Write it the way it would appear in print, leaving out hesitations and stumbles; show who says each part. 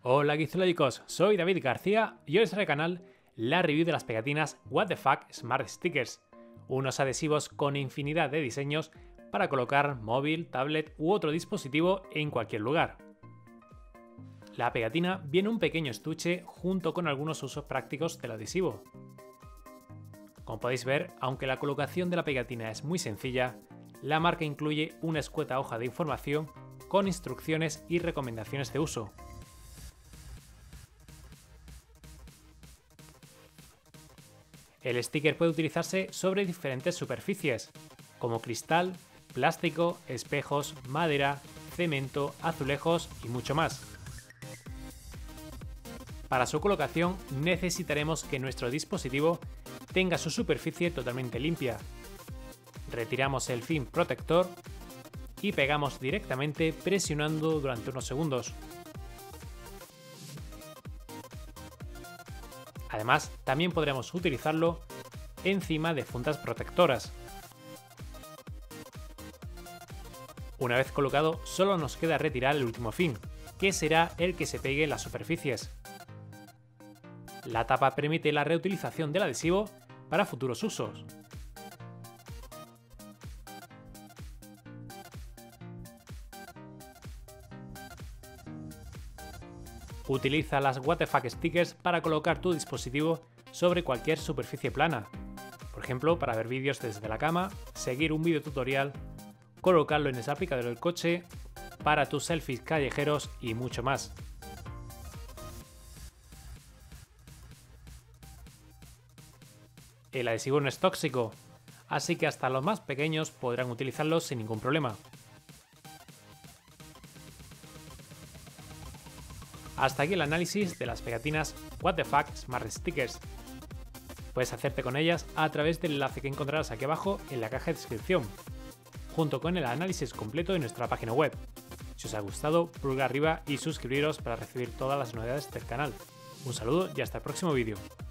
Speaker 1: Hola Gizológicos, soy David García y hoy en el canal la review de las pegatinas What the Fuck Smart Stickers, unos adhesivos con infinidad de diseños para colocar móvil, tablet u otro dispositivo en cualquier lugar. La pegatina viene un pequeño estuche junto con algunos usos prácticos del adhesivo. Como podéis ver, aunque la colocación de la pegatina es muy sencilla, la marca incluye una escueta hoja de información con instrucciones y recomendaciones de uso. El sticker puede utilizarse sobre diferentes superficies, como cristal, plástico, espejos, madera, cemento, azulejos y mucho más. Para su colocación necesitaremos que nuestro dispositivo tenga su superficie totalmente limpia. Retiramos el film protector y pegamos directamente presionando durante unos segundos. Además, también podremos utilizarlo encima de fundas protectoras. Una vez colocado, solo nos queda retirar el último fin, que será el que se pegue en las superficies. La tapa permite la reutilización del adhesivo para futuros usos. Utiliza las What the Fuck Stickers para colocar tu dispositivo sobre cualquier superficie plana, por ejemplo para ver vídeos desde la cama, seguir un vídeo tutorial, colocarlo en el salpicadero del coche, para tus selfies callejeros y mucho más. El adhesivo no es tóxico, así que hasta los más pequeños podrán utilizarlo sin ningún problema. Hasta aquí el análisis de las pegatinas What the Fuck Smart Stickers. Puedes hacerte con ellas a través del enlace que encontrarás aquí abajo en la caja de descripción, junto con el análisis completo de nuestra página web. Si os ha gustado, pulgar arriba y suscribiros para recibir todas las novedades del canal. Un saludo y hasta el próximo vídeo.